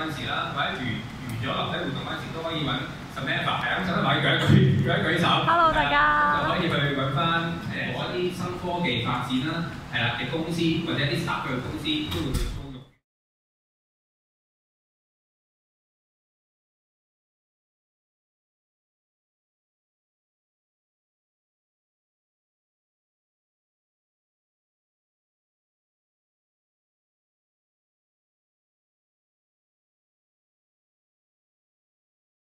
嗰陣時啦，或者預咗留低活動嗰陣時，都可以揾 Samantha 係咁，想可以舉手。 Hello， 大家。 就可以去揾翻一啲新科技發展啦，係啦嘅公司或者一啲 start 嘅公司都會。